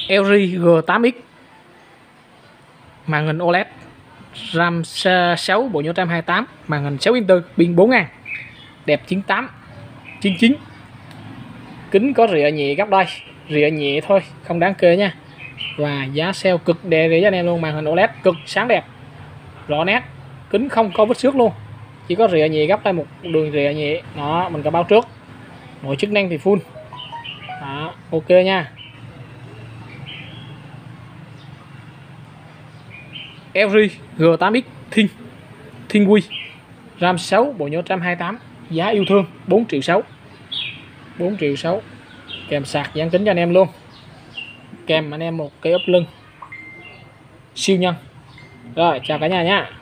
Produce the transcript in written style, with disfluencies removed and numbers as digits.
LG G8X, màn hình OLED, RAM 6, bộ nhớ 128, màn hình 6 inch, pin 4000, đẹp 98 99. Kính có rịa nhẹ gấp đây, rịa nhẹ thôi, không đáng kể nha. Và giá sale cực đẹp để cho anh em luôn, màn hình OLED cực sáng đẹp, rõ nét, kính không có vết xước luôn, chỉ có rịa nhẹ gấp đây, một đường rịa nhẹ đó, mình có báo trước. Mọi chức năng thì full đó, ok nha. LG G8X ThinQ, RAM 6, bộ nhớ 128, giá yêu thương 4 triệu 6, 4 triệu 6, kèm sạc dán kính cho anh em luôn, kèm anh em một cái ốp lưng siêu nhân. Rồi chào cả nhà nha.